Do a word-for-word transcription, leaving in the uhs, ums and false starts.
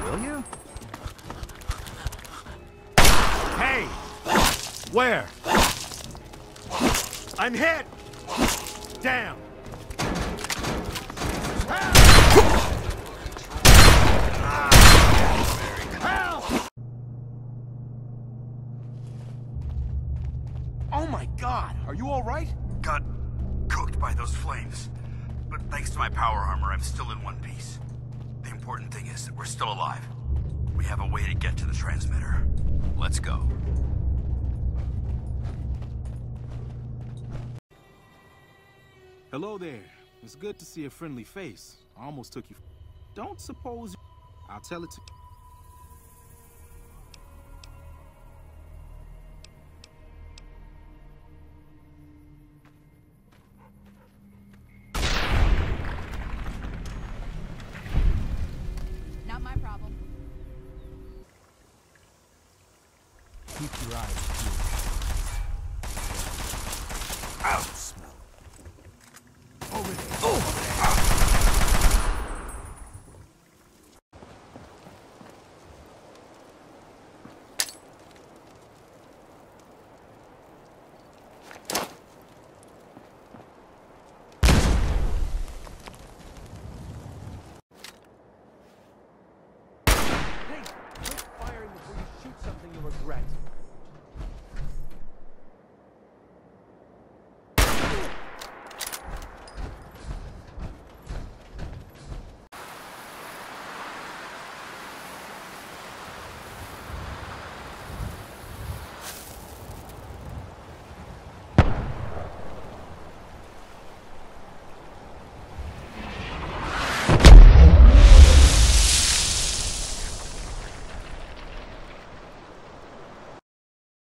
will you? Hey! Where? I'm hit! Down! Oh my God! Are you all right? Got cooked by those flames. But thanks to my power armor, I'm still in one piece. The important thing is that we're still alive. We have a way to get to the transmitter. Let's go. Hello there. It's good to see a friendly face. I almost took you. Don't suppose you... I'll tell it to... Not my problem. Keep your eyes peeled.